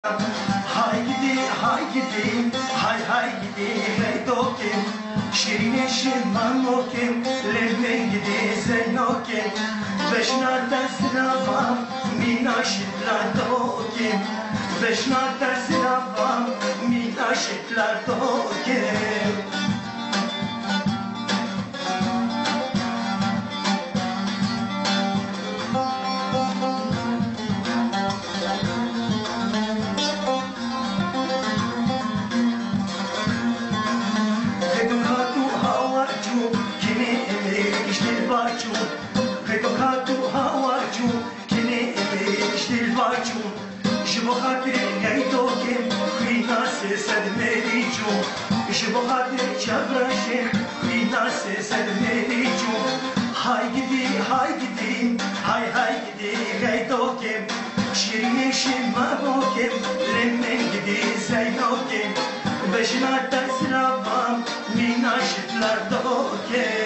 Hay gidi, hay gidi, hay gidi, hey dokim. Şirine şirman okim, levmen gidi zeynokim. Beşnar dersiravam, mina şitlar dokim. Beşnar dersiravam, mina şitlar dokim. Hedokatu hawaju, kini emekştil vaju. Jibo hatire gaydokim, khina se sad meri ju. Jibo hatire çabraşim, khina se sad meri ju. Hay gidi, hay gidi gaydokim. Şirine şimmabokim, lemmen gidi zeynokim. Beşina dersiravam, mina şitlar dokim.